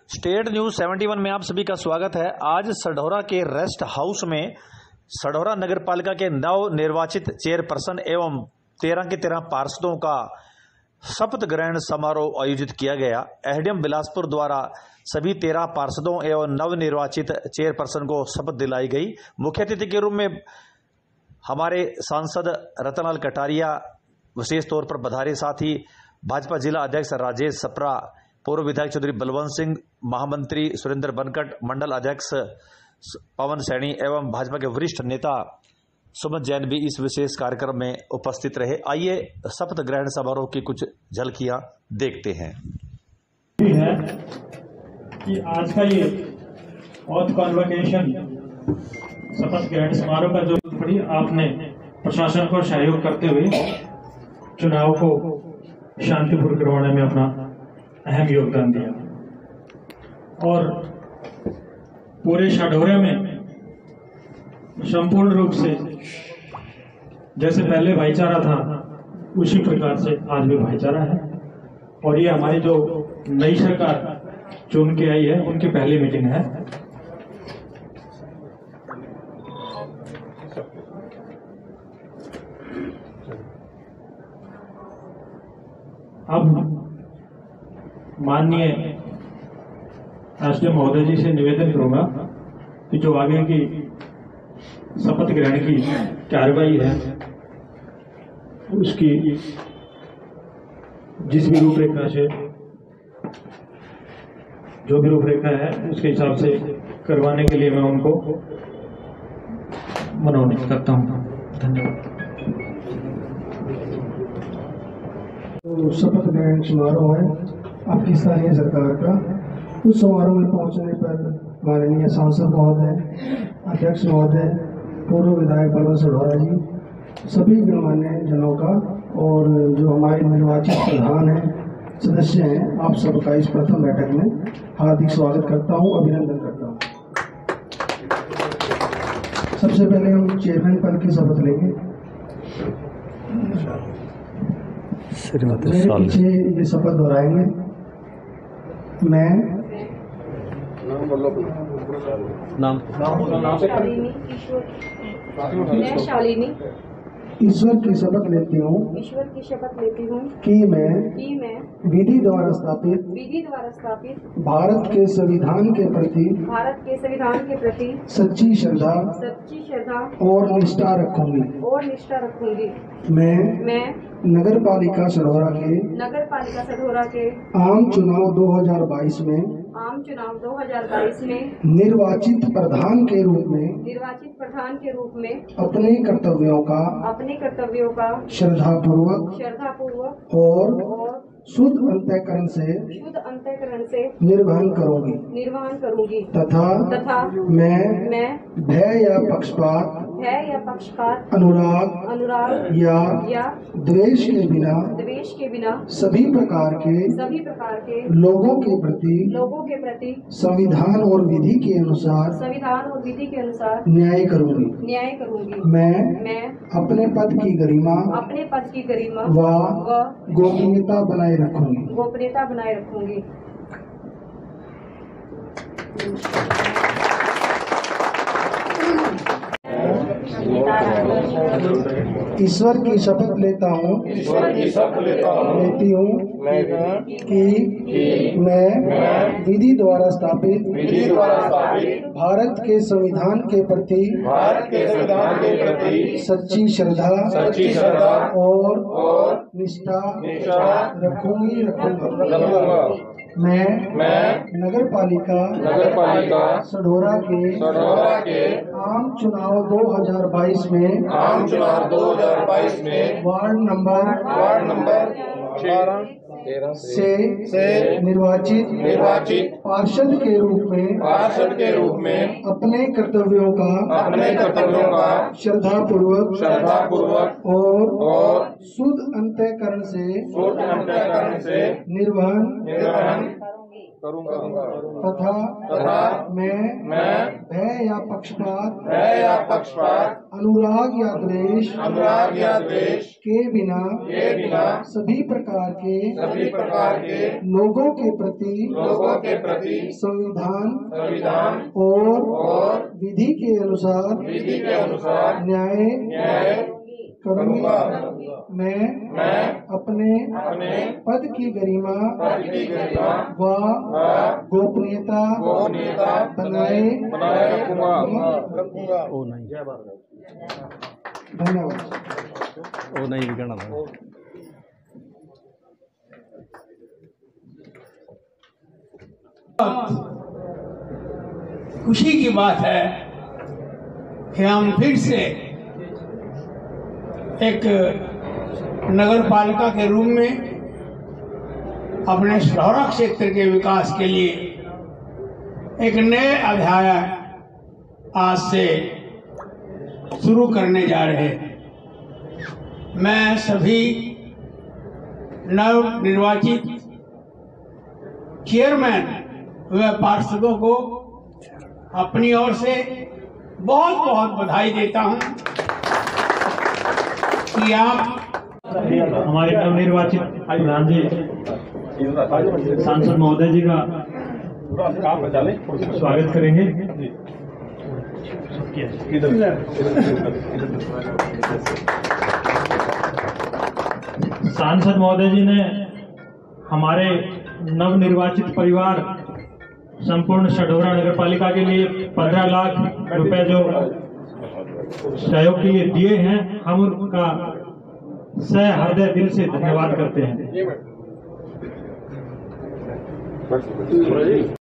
State news 71 में आप सभी का स्वागत है। आज सढौरा के रेस्ट हाउस में सढौरा नगर पालिका के नव निर्वाचित चेयरपर्सन एवं 13 के 13 पार्षदों का शपथ ग्रहण समारोह आयोजित किया गया। एसडीएम बिलासपुर द्वारा सभी 13 पार्षदों एवं नव निर्वाचित चेयरपर्सन को शपथ दिलाई गई। मुख्य अतिथि के रूप में हमारे सांसद रतनलाल कटारिया विशेष तौर पर पधारे। साथ ही भाजपा जिला अध्यक्ष राजेश सप्रा, पूर्व विधायक चौधरी बलवंत सिंह, महामंत्री सुरेंद्र बनकट, मंडल अध्यक्ष पवन सैनी एवं भाजपा के वरिष्ठ नेता सुमित जैन भी इस विशेष कार्यक्रम में उपस्थित रहे। आइए शपथ ग्रहण समारोह की कुछ झलकियां देखते हैं। है कि आज का ये ऑथ कॉन्वोकेशन शपथ ग्रहण समारोह का जो बड़ी आपने प्रशासन को सहयोग करते हुए चुनाव को शांतिपूर्ण करवाने में अपना अहम योगदान दिया और पूरे सढौरा में संपूर्ण रूप से जैसे पहले भाईचारा था उसी प्रकार से आज भी भाईचारा है। और ये हमारी जो नई सरकार चुन के आई है उनकी पहली मीटिंग है। अब माननीय एसडीएम महोदय जी से निवेदन करूंगा कि जो आगे की शपथ ग्रहण की कार्रवाई है उसकी जिस भी रूपरेखा से जो भी रूपरेखा है उसके हिसाब से करवाने के लिए मैं उनको मनोनीत करता हूं। धन्यवाद। शपथ ग्रहण समारोह है आपकी स्थानीय सरकार का। उस समारोह में पहुंचने पर माननीय सांसद महोदय, अध्यक्ष महोदय, पूर्व विधायक बलवंत सढौरा जी, सभी गणमान्य जनों का और जो हमारे निर्वाचित प्रधान हैं, सदस्य हैं, आप सबका इस प्रथम बैठक में हार्दिक स्वागत करता हूं, अभिनंदन करता हूं। सबसे पहले हम चेयरमैन पद की शपथ लेंगे। मेरे पीछे ये शपथ दोहराएंगे। मैं शालिनी ईश्वर की शपथ लेती हूँ कि मैं विधि द्वारा स्थापित भारत के संविधान के प्रति सच्ची श्रद्धा और निष्ठा रखूंगी। मैं नगर पालिका सढौरा के आम चुनाव 2022 में निर्वाचित प्रधान के रूप में अपने कर्तव्यों का श्रद्धापूर्वक और शुद्ध अंतःकरण से निर्वहन करूंगी तथा मैं भय या पक्षपात अनुराग या द्वेष के बिना सभी प्रकार के लोगों के प्रति संविधान और विधि के अनुसार न्याय करूंगी। मैं अपने पद की गरिमा व गोपनीयता बनाए रखूंगी। ईश्वर की शपथ लेती हूँ कि मैं विधि द्वारा स्थापित भारत के संविधान के प्रति सच्ची श्रद्धा और निष्ठा रखूंगी। मैं नगर पालिका सढौरा के आम चुनाव 2022 में वार्ड नंबर 13 से निर्वाचित पार्षद के रूप में अपने कर्तव्यों का श्रद्धापूर्वक और शुद्ध अंतःकरण से निर्वहन तथा मैं भय या पक्षपात अनुराग या द्वेष के बिना सभी प्रकार के लोगों के प्रति संविधान और विधि के अनुसार न्याय करूंगा। मैं अपने पद की गरिमा व गोपनीयता बनाए रखूंगा। धन्यवाद। वो नहीं भी करना था। खुशी की बात है कि हम फिर से एक नगर पालिका के रूप में अपने सढौरा क्षेत्र के विकास के लिए एक नए अध्याय आज से शुरू करने जा रहे हैं। मैं सभी नव निर्वाचित चेयरमैन व पार्षदों को अपनी ओर से बहुत बहुत बधाई देता हूं कि आप हमारे नवनिर्वाचित प्रधान जी सांसद महोदय जी का स्वागत करेंगे। सांसद महोदय जी ने हमारे नवनिर्वाचित परिवार संपूर्ण सढौरा नगर पालिका के लिए 15 लाख रुपए जो सहयोग के लिए दिए हैं, हम उनका सहृदय दिल से धन्यवाद करते हैं।